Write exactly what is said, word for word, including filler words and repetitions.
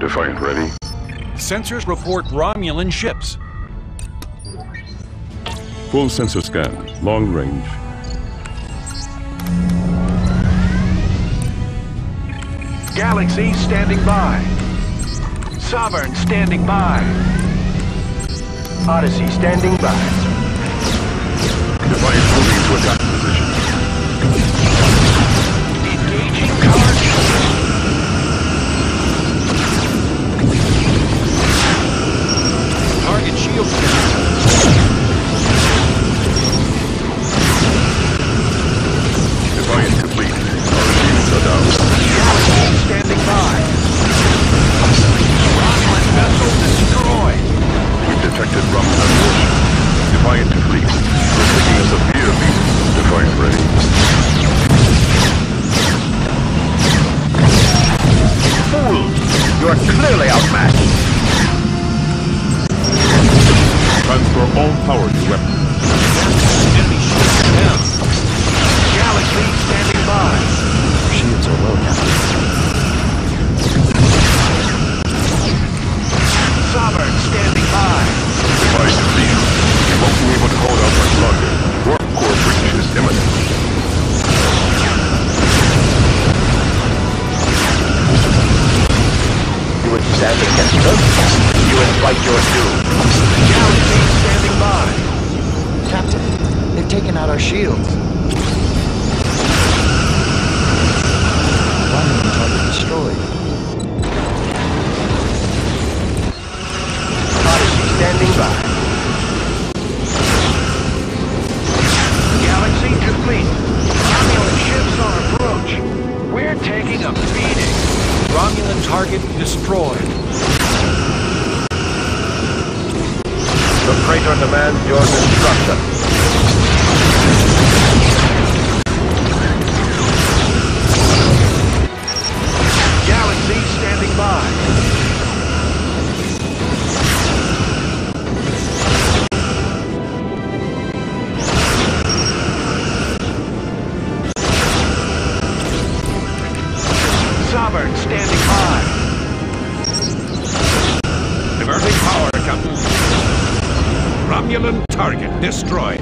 Defiant ready. Sensors report Romulan ships. Full sensor scan. Long range. Galaxy standing by. Sovereign standing by. Odyssey standing by. Defiant moving to attack position. Engaging cartridges. Target shield down. Defiant complete. Our shields are down. Galaxy standing by. Romulan vessel destroyed. We've detected Romulan warship. Defiant complete. We're taking a severe beat. Defiant ready. Fools! You are clearly outmatched. Transfer all power to weapons. Enemy ships down. Galaxy standing by. Shields are low, Captain. Sovereign standing by. Defiant complete. We won't be able to hold out much longer. Warp core breach is imminent. You would stand against us. You invite your doom. Galaxy standing by. Captain, they've taken out our shields. Romulan target destroyed. Odyssey standing by. Galaxy complete. Romulan ships on approach. We're taking a beating. Romulan target destroyed. The Praetor demands your destruction. Galaxy standing by. Sovereign standing by. Diverting power, Captain. Romulan target destroyed.